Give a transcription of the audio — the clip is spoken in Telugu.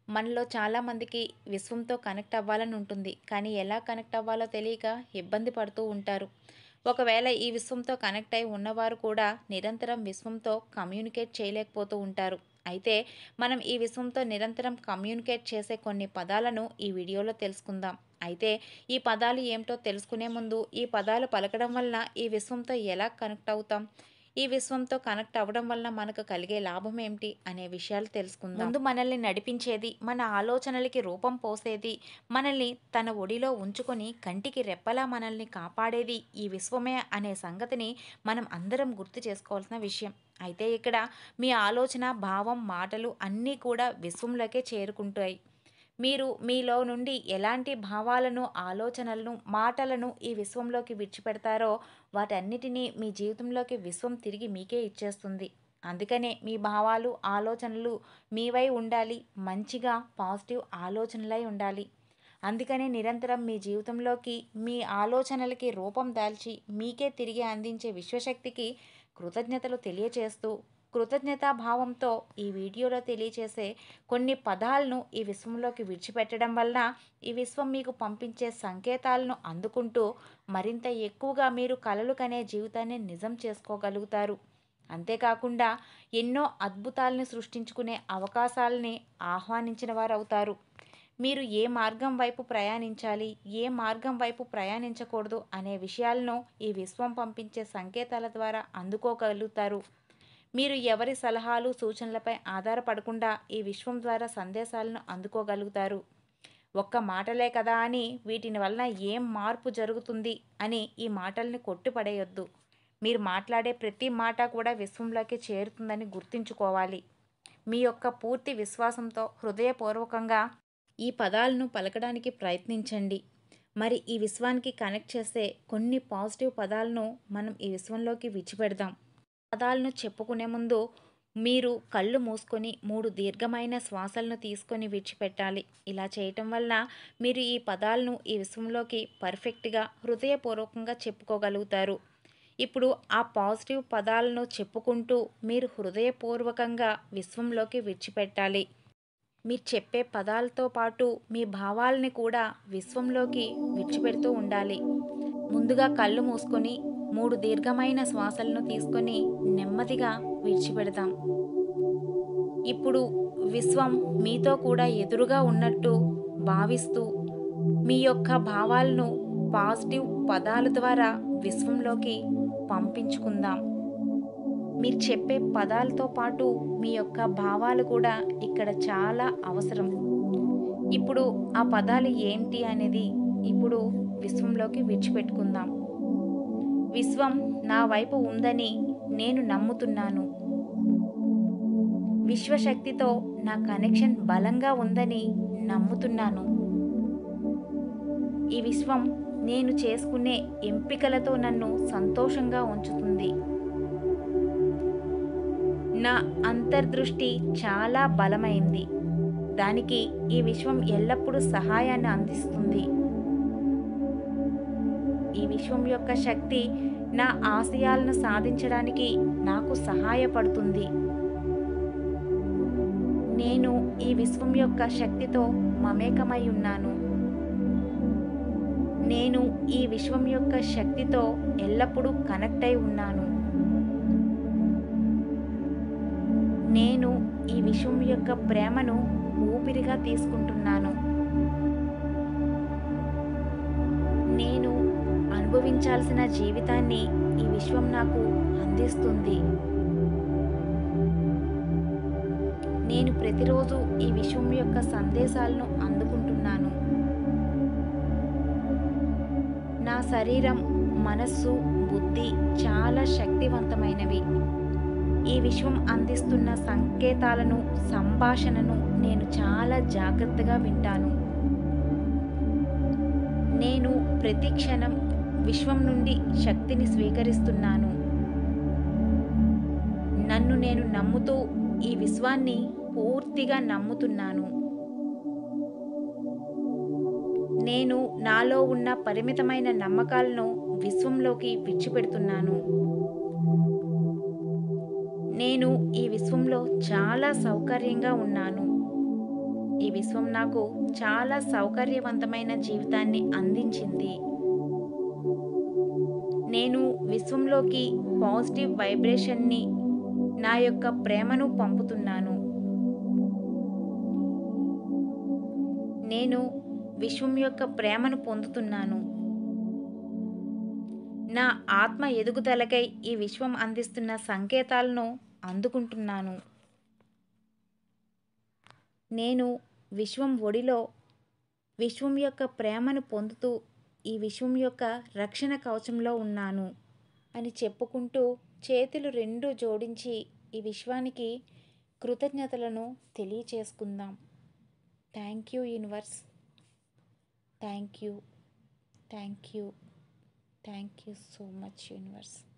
మనలో చాలామందికి విశ్వంతో కనెక్ట్ అవ్వాలని ఉంటుంది. కానీ ఎలా కనెక్ట్ అవ్వాలో తెలియక ఇబ్బంది పడుతూ ఉంటారు. ఒకవేళ ఈ విశ్వంతో కనెక్ట్ అయి ఉన్నవారు కూడా నిరంతరం విశ్వంతో కమ్యూనికేట్ చేయలేకపోతూ ఉంటారు. అయితే మనం ఈ విశ్వంతో నిరంతరం కమ్యూనికేట్ చేసే కొన్ని పదాలను ఈ వీడియోలో తెలుసుకుందాం. అయితే ఈ పదాలు ఏమిటో తెలుసుకునే ముందు ఈ పదాలు పలకడం వలన ఈ విశ్వంతో ఎలా కనెక్ట్ అవుతాం? ఈ విశ్వంతో కనెక్ట్ అవ్వడం వలన మనకు కలిగే లాభం ఏమిటి అనే విషయాలు తెలుసుకుందాం. ముందు మనల్ని నడిపించేది, మన ఆలోచనలకి రూపం పోసేది, మనల్ని తన ఒడిలో ఉంచుకొని కంటికి రెప్పలా మనల్ని కాపాడేది ఈ విశ్వమే అనే సంగతిని మనం అందరం గుర్తు చేసుకోవాల్సిన విషయం. అయితే ఇక్కడ మీ ఆలోచన, భావం, మాటలు అన్నీ కూడా విశ్వంలోకే చేరుకుంటాయి. మీరు మీలో నుండి ఎలాంటి భావాలను, ఆలోచనలను, మాటలను ఈ విశ్వంలోకి విడిచిపెడతారో వాటన్నిటినీ మీ జీవితంలోకి విశ్వం తిరిగి మీకే ఇచ్చేస్తుంది. అందుకనే మీ భావాలు, ఆలోచనలు మీవై ఉండాలి. మంచిగా పాజిటివ్ ఆలోచనలై ఉండాలి. అందుకనే నిరంతరం మీ జీవితంలోకి మీ ఆలోచనలకి రూపం దాల్చి మీకే తిరిగి అందించే విశ్వశక్తికి కృతజ్ఞతలు తెలియచేస్తూ, కృతజ్ఞతాభావంతో ఈ వీడియోలో తెలియచేసే కొన్ని పదాలను ఈ విశ్వంలోకి విడిచిపెట్టడం వలన ఈ విశ్వం మీకు పంపించే సంకేతాలను అందుకుంటూ మరింత ఎక్కువగా మీరు కలలు కనే జీవితాన్ని నిజం చేసుకోగలుగుతారు. అంతేకాకుండా ఎన్నో అద్భుతాలను సృష్టించుకునే అవకాశాలని ఆహ్వానించిన వారు అవుతారు. మీరు ఏ మార్గం వైపు ప్రయాణించాలి, ఏ మార్గం వైపు ప్రయాణించకూడదు అనే విషయాలను ఈ విశ్వం పంపించే సంకేతాల ద్వారా అందుకోగలుగుతారు. మీరు ఎవరి సలహాలు, సూచనలపై ఆధారపడకుండా ఈ విశ్వం ద్వారా సందేశాలను అందుకోగలుగుతారు. ఒక్క మాటలే కదా అని వీటిని వలన ఏం మార్పు జరుగుతుంది అని ఈ మాటల్ని కొట్టిపడేయొద్దు. మీరు మాట్లాడే ప్రతి మాట కూడా విశ్వంలోకి చేరుతుందని గుర్తుంచుకోవాలి. మీ యొక్క పూర్తి విశ్వాసంతో హృదయపూర్వకంగా ఈ పదాలను పలకడానికి ప్రయత్నించండి. మరి ఈ విశ్వానికి కనెక్ట్ చేసే కొన్ని పాజిటివ్ పదాలను మనం ఈ విశ్వంలోకి విడిచిపెడదాం. పదాలను చెప్పుకునే ముందు మీరు కళ్ళు మూసుకొని 3 దీర్ఘమైన శ్వాసలను తీసుకొని విడిచిపెట్టాలి. ఇలా చేయటం వల్ల మీరు ఈ పదాలను ఈ విశ్వంలోకి పర్ఫెక్ట్గా, హృదయపూర్వకంగా చెప్పుకోగలుగుతారు. ఇప్పుడు ఆ పాజిటివ్ పదాలను చెప్పుకుంటూ మీరు హృదయపూర్వకంగా విశ్వంలోకి విడిచిపెట్టాలి. మీరు చెప్పే పదాలతో పాటు మీ భావాల్ని కూడా విశ్వంలోకి విడిచిపెడుతూ ఉండాలి. ముందుగా కళ్ళు మూసుకొని 3 దీర్ఘమైన శ్వాసలను తీసుకొని నెమ్మదిగా విడిచిపెడదాం. ఇప్పుడు విశ్వం మీతో కూడా ఎదురుగా ఉన్నట్టు భావిస్తూ మీ యొక్క భావాలను పాజిటివ్ పదాల ద్వారా విశ్వంలోకి పంపించుకుందాం. మీరు చెప్పే పదాలతో పాటు మీ యొక్క భావాలు కూడా ఇక్కడ చాలా అవసరం. ఇప్పుడు ఆ పదాలు ఏంటి అనేది ఇప్పుడు విశ్వంలోకి విడిచిపెట్టుకుందాం. విశ్వం నా వైపు ఉందని నేను నమ్ముతున్నాను. విశ్వశక్తితో నా కనెక్షన్ బలంగా ఉందని నమ్ముతున్నాను. ఈ విశ్వం నేను చేసుకునే ఎంపికలతో నన్ను సంతోషంగా ఉంచుతుంది. నా అంతర్దృష్టి చాలా బలమైంది. దానికి ఈ విశ్వం ఎల్లప్పుడూ సహాయాన్ని అందిస్తుంది. ఈ విశ్వం యొక్క శక్తి నా ఆశయాలను సాధించడానికి నాకు సహాయపడుతుంది. నేను ఈ విశ్వం యొక్క శక్తితో మమేకమై ఉన్నాను. నేను ఈ విశ్వం యొక్క శక్తితో ఎల్లప్పుడూ కనెక్ట్ అయి ఉన్నాను. నేను ఈ విశ్వం యొక్క ప్రేమను ఊపిరిగా తీసుకుంటున్నాను. నేను అనుభవించాల్సిన జీవితాన్ని ఈ విశ్వం నాకు అందిస్తుంది. నేను ప్రతిరోజు ఈ విశ్వం యొక్క సందేశాలను అందుకుంటున్నాను. నా శరీరం, మనస్సు, బుద్ధి చాలా శక్తివంతమైనవి. ఈ విశ్వం అందిస్తున్న సంకేతాలను, సంభాషణను నేను చాలా జాగ్రత్తగా వింటాను. నేను ప్రతి క్షణం విశ్వం నుండి శక్తిని స్వీకరిస్తున్నాను. నన్ను నేను నమ్ముతూ ఈ విశ్వాన్ని పూర్తిగా నమ్ముతున్నాను. నేను నాలో ఉన్న పరిమితమైన నమ్మకాలను విశ్వంలోకి విడిచిపెడుతున్నాను. నేను ఈ విశ్వంలో చాలా సౌకర్యంగా ఉన్నాను. ఈ విశ్వం నాకు చాలా సౌకర్యవంతమైన జీవితాన్ని అందించింది. నేను విశ్వంలోకి పాజిటివ్ వైబ్రేషన్ని, నా యొక్క ప్రేమను పంపుతున్నాను. నేను విశ్వం యొక్క ప్రేమను పొందుతున్నాను. నా ఆత్మ ఎదుగుదలకై ఈ విశ్వం అందిస్తున్న సంకేతాలను అందుకుంటున్నాను. నేను విశ్వం ఒడిలో విశ్వం యొక్క ప్రేమను పొందుతూ ఈ విశ్వం యొక్క రక్షణ కవచంలో ఉన్నాను అని చెప్పుకుంటూ చేతులు రెండు జోడించి ఈ విశ్వానికి కృతజ్ఞతలను తెలియచేసుకుందాం. Thank you universe. Thank you. Thank you. Thank you so much universe.